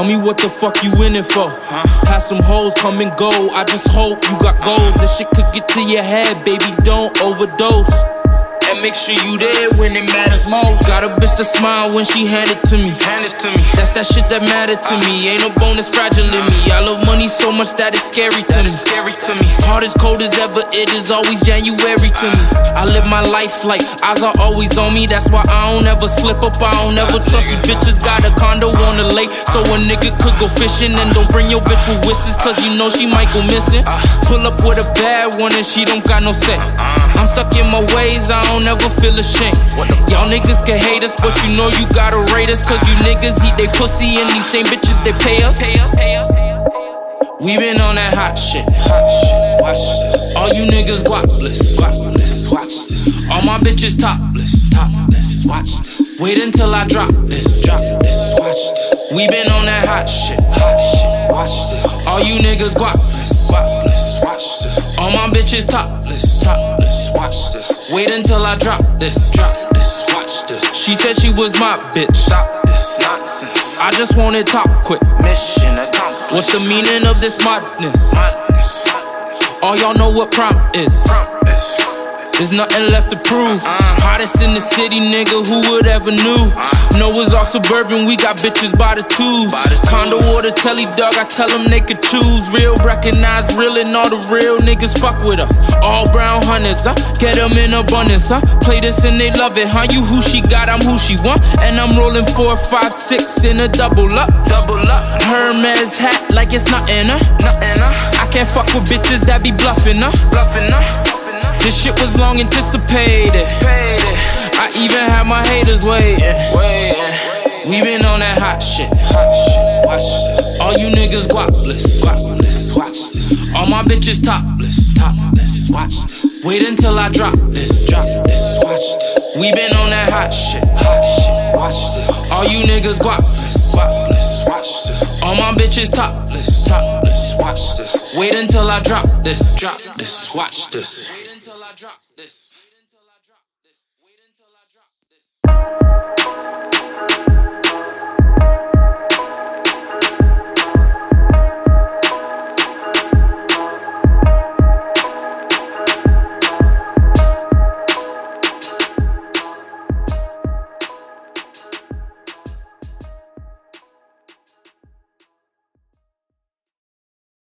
Tell me what the fuck you in it for? Had some hoes come and go, I just hope you got goals. This shit could get to your head, baby, don't overdose. And make sure you there when it matters most. Got a bitch to smile when she hand it to me. That's that shit that mattered to me. Ain't no bonus fragile in me. I love money so much that it's scary to me. Heart as cold as ever, it is always January to me. I live my life like eyes are always on me. That's why I don't ever slip up, I don't ever trust these bitches. Got a condo on the lake, so a nigga could go fishing. And don't bring your bitch with whistles, cause you know she might go missing. Pull up with a bad one and she don't got no say. I'm stuck in my ways, I don't ever feel ashamed. Y'all niggas can hate us, but you know you gotta rate us. Cause you niggas eat they pussy and these same bitches they pay us. We been on that hot shit. All you niggas guapless. All my bitches topless. Wait until I drop this. We been on that hot shit. All you niggas guapless. All my bitches topless. Wait until I drop this. She said she was my bitch. I just want it top quick. What's the meaning of this madness? All y'all know what prompt is. There's nothing left to prove. Hottest in the city, nigga, who would ever knew? No, it's all suburban, we got bitches by the twos. Condo or the telly, dog, I tell them they could choose. Real, recognize real, and all the real niggas fuck with us. All brown hunters, huh? Get them in abundance, huh? Play this and they love it, huh? You who she got, I'm who she want. And I'm rolling 4, 5, 6 in a double up. Hermes hat like it's nothing, huh? I can't fuck with bitches that be bluffing, huh? This shit was long anticipated. I even had my haters waiting. We been on that hot shit. All you niggas guapless. All my bitches topless. Wait until I drop this. We been on that hot shit. All you niggas guapless. All my bitches topless. Wait until I drop this. Watch this. Wait until I drop this.